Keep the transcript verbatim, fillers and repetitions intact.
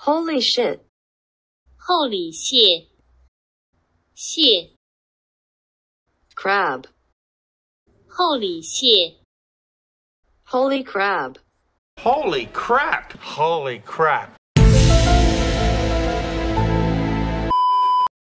Holy shit. 后里蟹，蟹， Crab. 后里蟹， Holy crab. Holy crap! Holy crap!